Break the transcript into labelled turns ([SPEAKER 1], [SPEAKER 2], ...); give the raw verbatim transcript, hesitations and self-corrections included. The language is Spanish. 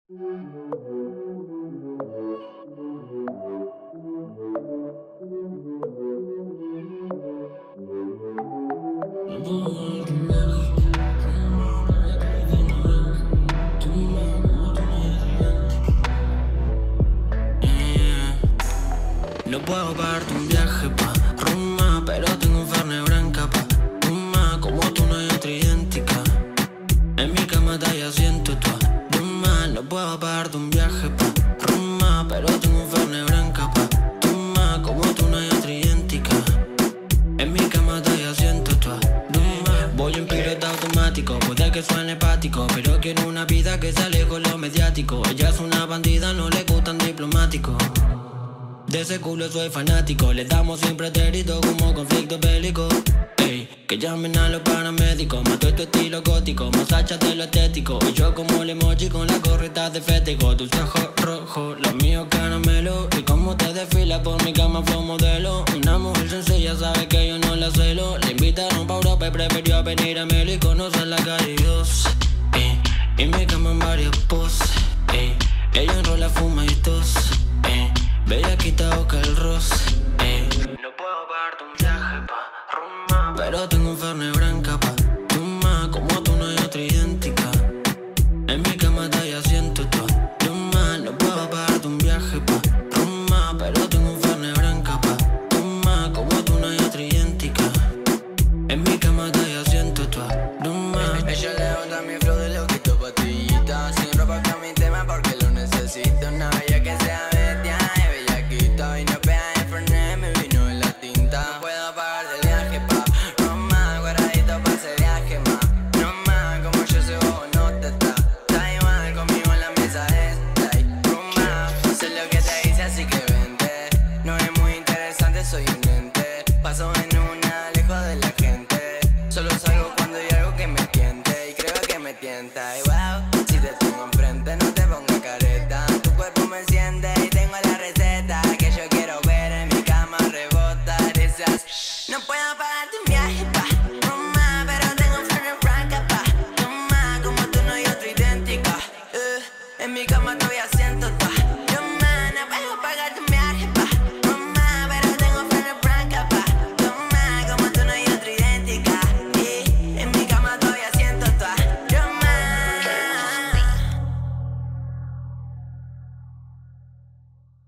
[SPEAKER 1] No puedo pagarte un viaje pa' Roma, pero tengo un Fernet branca pa' Roma. Como tú no hay otra idéntica. En mi cama te asiento tu aroma. No puedo pagarte un viaje pa' Roma, pero tengo un Fernet branca pa' Roma. Como tú no hay otra idéntica. En mi cama te asiento tu aroma. Voy en piloto automático, puede que suene hepático, pero quiero una vida que sale con lo mediático. Ella es una bandida, no le gustan diplomáticos. De ese culo soy fanático, le damos sin pretérito como conflicto bélico. Ey, que llamen a los paramédicos, mato tu estilo gótico, masacha de lo estético. Y yo como el emoji con la gorrita de fético. Tus ojos rojos, los míos caramelo. Y como te desfila por mi cama fue modelo. Una mujer sencilla sabe que yo no la celo. Le invitaron pa' Europa y prefirió venir a Melo y conocer la cara de Dios. Y, y mi cama en varios